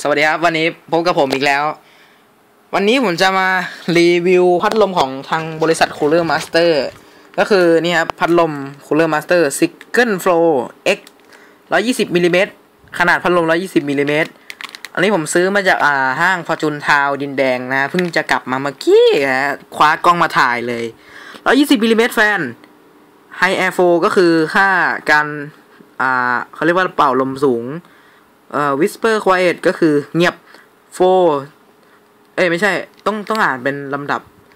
สวัสดีครับวันนี้พบกับผมอีกแล้ววันนี้ผมจะมารีวิวพัดลมของทางบริษัท Cooler Master ก็คือนี่ครับพัดลม Cooler Master Single Flow X 120 มิลลิเมตรขนาดพัดลม120 มิลลิเมตรอันนี้ผมซื้อมาจากห้าง Fortune Town ดินแดงนะเพิ่งจะกลับมาเมื่อกี้คว้ากล้องมาถ่ายเลย120 มิลลิเมตรแฟน High Air Flow ก็คือค่าการเขาเรียกว่าเป่าลมสูงwhisper quiet ก็คือเงียบ flow ไม่ใช่ต้องอ่านเป็นลำดับ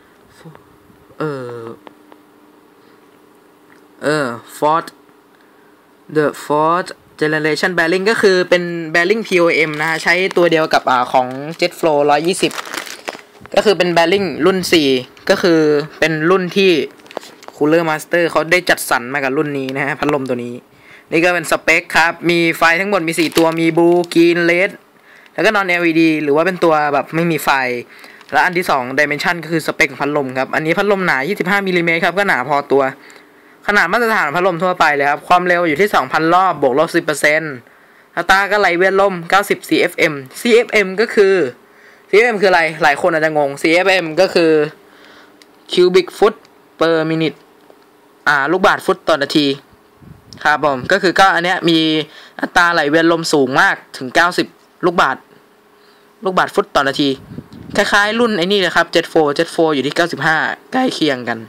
fourth the fourth generation bearing ก็คือเป็น bearing POM นะฮะใช้ตัวเดียวกับของ Jet Flow 120ก็คือเป็น bearing รุ่น4ก็คือเป็นรุ่นที่ Cooler Master เขาได้จัดสรรมากับรุ่นนี้นะฮะพัดลมตัวนี้นี่ก็เป็นสเปคครับมีไฟทั้งหมดมี4ตัวมีบลูกรีนเรดแล้วก็นอน LED หรือว่าเป็นตัวแบบไม่มีไฟและอันที่2 Dimension ก็คือสเปคพัดลมครับอันนี้พัดลมหนา25มิลลิเมตรครับก็หนาพอตัวขนาดมาตรฐานพัดลมทั่วไปเลยครับความเร็วอยู่ที่ 2,000 รอบบวกลบ 10% อัตราก็ไหลเวียนลม90 CFM CFM ก็คือ CFM คืออะไรหลายคนอาจจะงง CFM ก็คือ cubic foot per minute ลูกบาศก์ฟุตต่อนาทีครับผมก็คืออันเนี้ยมีอัตราไหลเวียนลมสูงมากถึง90ลูกบาศก์ฟุตต่อนาทีคล้ายๆรุ่นไอ้นี่เลยครับ Jet 4อยู่ที่95ใกล้เคียงกัน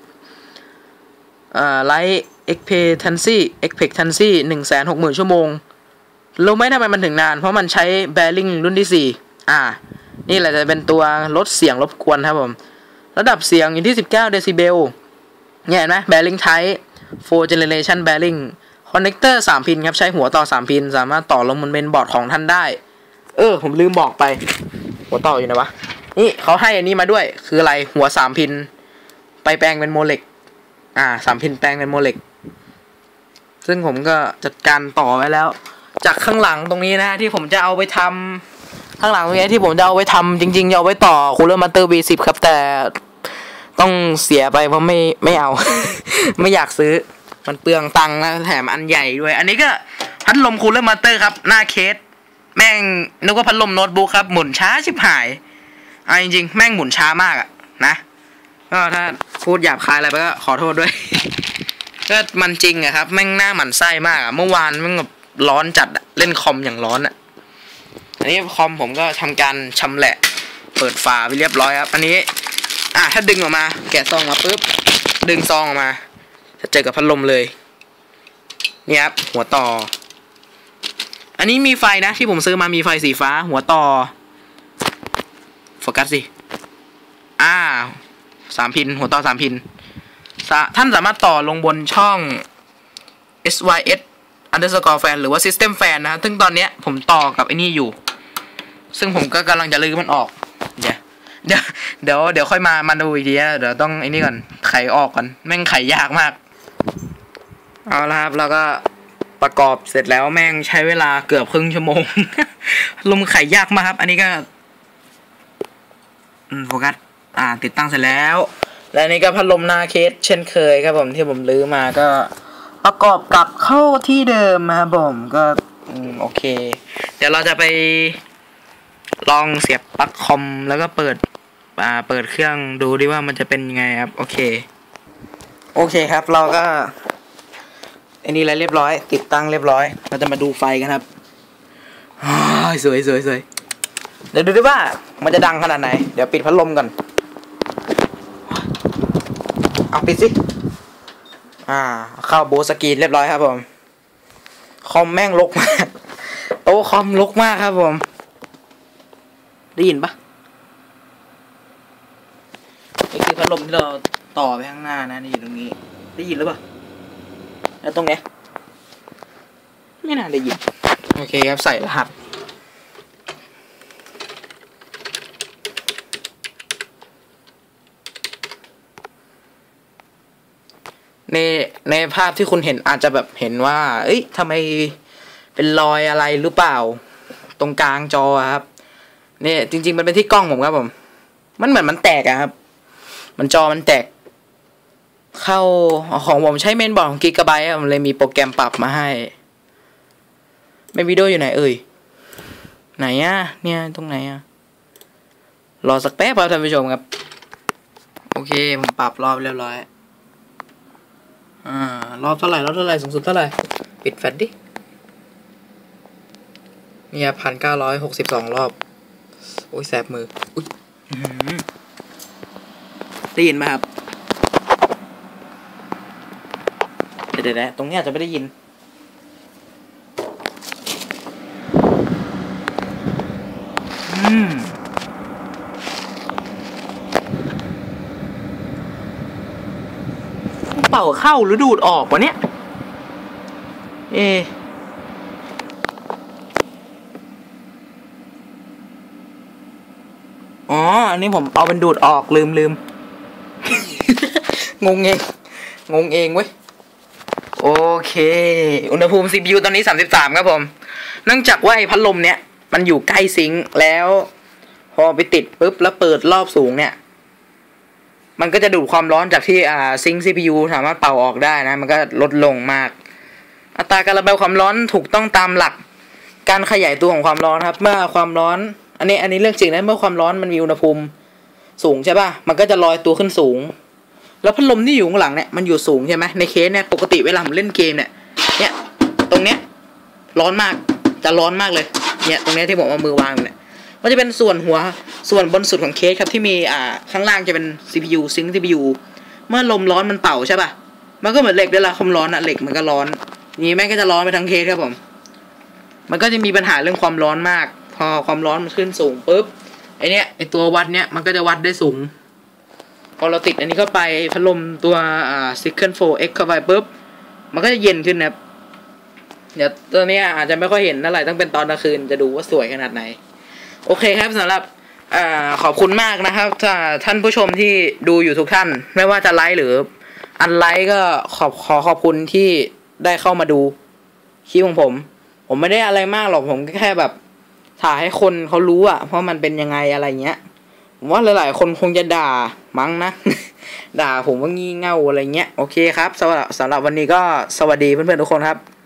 Light expectancy 160,000 ชั่วโมงรู้ไหมทำไมมันถึงนานเพราะมันใช้ bearing รุ่นที่4นี่แหละจะเป็นตัวลดเสียงรบกวนครับผมระดับเสียงอยู่ที่19เดซิเบลเนี่ยเห็นไหม bearing type 4 generation bearingคอนเนคเตอร์3พินครับใช้หัวต่อ3พินสามารถต่อลงบนเมนบอร์ดของท่านได้ผมลืมบอกไปหัวต่ออยู่ไหนวะนี่เขาให้อันนี้มาด้วยคืออะไรหัว3พินไปแปลงเป็นโมเลก3พินแปลงเป็นโมเลกซึ่งผมก็จัดการต่อไว้แล้วจากข้างหลังตรงนี้นะที่ผมจะเอาไปทำข้างหลังตรงนี้ที่ผมจะเอาไปทำจริงๆจะเอาไว้ต่อ Cooler Master V10 ครับแต่ต้องเสียไปเพราะไม่เอา ไม่อยากซื้อมันเปลืองตังค์นะแถมอันใหญ่ด้วยอันนี้ก็พัดลม Cooler Master ครับหน้าเคสแม่งนึกว่าพัดลมโน้ตบุ๊กครับหมุนช้าชิบหายจริงๆแม่งหมุนช้ามากนะก็ถ้าพูดหยาบคายอะไรไปก็ขอโทษด้วย ก็มันจริงครับแม่งหน้าหมันไส้มากเมื่อวานแม่งแบบร้อนจัดเล่นคอมอย่างร้อนอันนี้คอมผมก็ทำการชำแหละเปิดฝาไปเรียบร้อยครับอันนี้ถ้าดึงออกมาแกะซองมาปุ๊บดึงซองออกมาจะเจอกับพัดลมเลยนี่ครับหัวต่ออันนี้มีไฟนะที่ผมซื้อมามีไฟสีฟ้าหัวต่อโฟกัสสิ3พินหัวต่อ3พินท่านสามารถต่อลงบนช่อง SYS_fan หรือว่า System Fan นะซึ่งตอนเนี้ยผมต่อกับไอ้นี่อยู่ซึ่งผมก็กำลังจะลื้อมันออกเดี๋ยวค่อยมาดูอีกทีเดี๋ยวต้องไอ้นี่ก่อนไขออกก่อนแม่งไขยากมากเอาละครับแล้วก็ประกอบเสร็จแล้วแม่งใช้เวลาเกือบครึ่งชั่วโมง ลมไขยากมากครับอันนี้ก็โฟกัสติดตั้งเสร็จแล้วและนี่ก็พัดลมหน้าเคสเช่นเคยครับผมที่ผมลื้อมาก็ประกอบกลับเข้าที่เดิมครับผมก็โอเคเดี๋ยวเราจะไปลองเสียบปลั๊กคอมแล้วก็เปิดเครื่องดูดิว่ามันจะเป็นยังไงครับโอเคครับเราก็อันนี้อะไรเรียบร้อยติดตั้งเรียบร้อยเราจะมาดูไฟกันครับสวยเดี๋ยวดูดิว่ามันจะดังขนาดไหนเดี๋ยวปิดพัดลมก่อนเอาปิดสิเข้าโบสกรีนเรียบร้อยครับผมคอมแม่งรกมากโต๊ะคอมรกมากครับผมได้ยินปะนี่คือพัดลมที่เราต่อไปข้างหน้านะนี่อยู่ตรงนี้ได้ยินหรือเปล่าแล้วตรงเนี้ยไม่น่าได้ยินโอเคครับใส่รหัสในภาพที่คุณเห็นอาจจะแบบเห็นว่าทำไมเป็นรอยอะไรหรือเปล่าตรงกลางจอครับนี่จริงๆมันเป็นที่กล้องผมครับผมมันเหมือนมันแตกครับจอมันแตกเข้าของผมใช้เมนบอร์ดของ Gigabyte ผมเลยมีโปรแกรมปรับมาให้เมนวิดีโออยู่ไหนไหนอ่ะเนี่ยตรงไหนอ่ะรอสักแป๊บครับท่านผู้ชมครับโอเคผมปรับรอบเรียบร้อยรอบเท่าไหร่สูงสุดเท่าไหร่ปิดแฟลชดิเนี่ย1,962 รอบโอ้ยแสบมืออุ๊ยได้ยินไหมครับเดี๋ยวตรงนี้อาจจะไม่ได้ยินเป่าเข้าหรือดูดออกวะเนี่ยอ๋ออันนี้ผมเอาเป็นดูดออกลืม งงเองเว้ยโอเคอุณหภูมิ CPU ตอนนี้33ครับผมเนื่องจากว่าไอ้พัดลมเนี่ยมันอยู่ใกล้ซิงค์แล้วพอไปติดปุ๊บแล้วเปิดรอบสูงเนี่ยมันก็จะดูดความร้อนจากที่ซิงค์ CPU สามารถเป่าออกได้นะมันก็ลดลงมากอัตราการระบายความร้อนถูกต้องตามหลักการขยายตัวของความร้อนครับเมื่อความร้อนอันนี้เรื่องจริงนะเมื่อความร้อนมันมีอุณหภูมิสูงใช่ป่ะมันก็จะลอยตัวขึ้นสูงแล้วพัดลมที่อยู่ข้างหลังเนี่ยมันอยู่สูงใช่ไหมในเคสเนี่ยปกติเวลาผมเล่นเกมเนี่ยตรงเนี้ยร้อนมากจะร้อนมากเลยเนี่ยตรงเนี้ยที่ผมเอามือวางเนี่ยมันจะเป็นส่วนบนสุดของเคสครับที่มีข้างล่างจะเป็น CPU ซิงค์ CPU เมื่อลมร้อนมันเป่าใช่ป่ะมันก็เหมือนเหล็กเวลาความร้อนเหล็กมันก็ร้อนนี่แม่งก็จะร้อนไปทั้งเคสครับผมมันก็จะมีปัญหาเรื่องความร้อนมากพอความร้อนมันขึ้นสูงปุ๊บไอตัววัดเนี้ยมันก็จะวัดได้สูงพอเราติดอันนี้เข้าไปพัดลมตัวCyclone 4X เข้าไปปุ๊บมันก็จะเย็นขึ้นนะครับเดี๋ยวตัวนี้อาจจะไม่ค่อยเห็นเท่าไหร่ต้องเป็นตอนกลางคืนจะดูว่าสวยขนาดไหนโอเคครับสำหรับขอบคุณมากนะครับถ้าท่านผู้ชมที่ดูอยู่ทุกท่านไม่ว่าจะไลค์หรืออันไลค์ก็ขอบคุณที่ได้เข้ามาดูคลิปของผมไม่ได้อะไรมากหรอกผมแค่แบบถ่ายให้คนเขารู้เพราะมันเป็นยังไงอะไรเงี้ยผมว่าหลายๆคนคงจะด่ามั้งนะ ด่าผมว่างี่เง่าอะไรเงี้ยโอเคครับสำหรับวันนี้ก็สวัสดีเพื่อนๆทุกคนครับ